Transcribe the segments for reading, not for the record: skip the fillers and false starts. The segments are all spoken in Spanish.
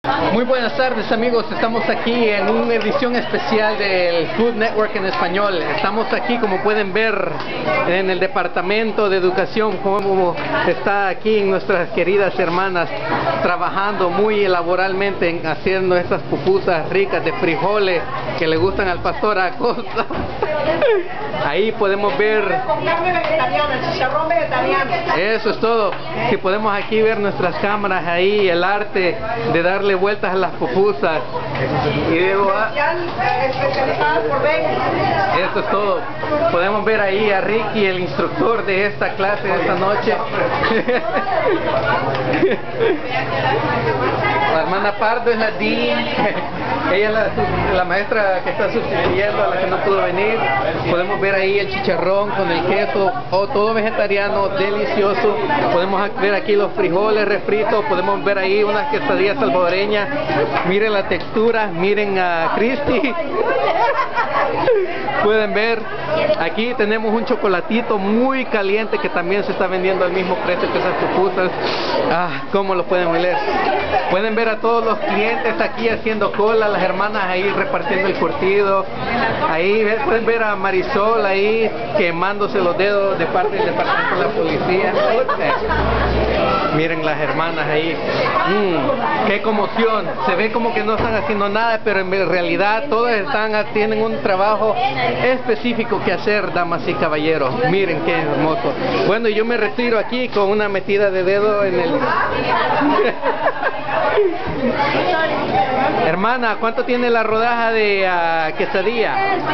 Muy buenas tardes, amigos, estamos aquí en una edición especial del Food Network en español. Estamos aquí, como pueden ver, en el departamento de educación, como está aquí nuestras queridas hermanas trabajando muy elaboralmente en haciendo estas pupusas ricas de frijoles que le gustan al pastor Acosta. Ahí podemos ver, eso es todo. Si podemos aquí ver nuestras cámaras ahí, el arte de darle vueltas a las pupusas. Y luego, eso es todo. Podemos ver ahí a Ricky, el instructor de esta clase de esta noche. La hermana Pardo es la dean. Ella es la maestra que está sustituyendo a la que no pudo venir. Podemos ver ahí el chicharrón con el queso, todo vegetariano, delicioso. Podemos ver aquí los frijoles refritos. Podemos ver ahí unas quesadillas salvadoreñas. Miren la textura, miren a Cristi. Pueden ver, aquí tenemos un chocolatito muy caliente que también se está vendiendo al mismo precio que esas pupusas. Cómo lo pueden oler. Pueden ver a todos los clientes aquí haciendo cola, las hermanas ahí repartiendo el curtido. Ahí pueden ver a Marisol ahí quemándose los dedos de parte del departamento de la policía. Miren las hermanas ahí. Qué conmoción. Se ve como que no están haciendo nada, pero en realidad todas tienen un trabajo específico que hacer, damas y caballeros. Miren qué hermoso. Bueno, yo me retiro aquí con una metida de dedo en el... Hermana, ¿cuánto tiene la rodaja de quesadilla?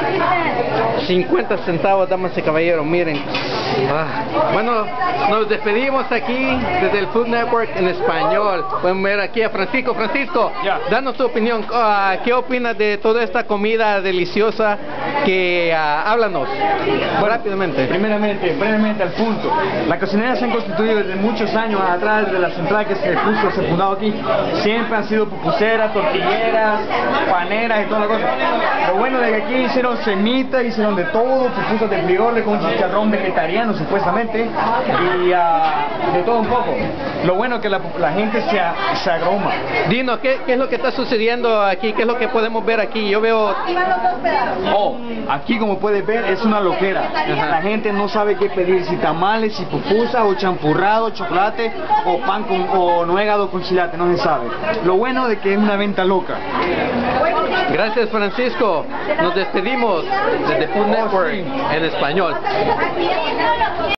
50 centavos, damas y caballeros, miren. Bueno, nos despedimos aquí desde el Food Network en español. Pueden ver aquí a Francisco. Francisco, danos tu opinión. ¿Qué opinas de toda esta comida deliciosa que háblanos rápidamente? Brevemente al punto. Las cocineras se han constituido desde muchos años atrás, de la central que se fundó aquí. Siempre han sido pupuseras, tortilleras, paneras y toda la cosa. Lo bueno de que aquí hicieron semitas, hicieron de todo, pupusas de frijoles con chicharrón vegetariano supuestamente y de todo un poco. Lo bueno es que la gente se agroma. Dinos, ¿qué es lo que está sucediendo aquí? ¿Qué es lo que podemos ver aquí? Yo veo... Aquí como puedes ver es una loquera. La gente no sabe qué pedir, si tamales, si pupusas o champurrado, chocolate o pan o nuegado con chilate, no se sabe. Lo bueno de que es una venta loca. Gracias, Francisco. Nos despedimos desde Food Network en español.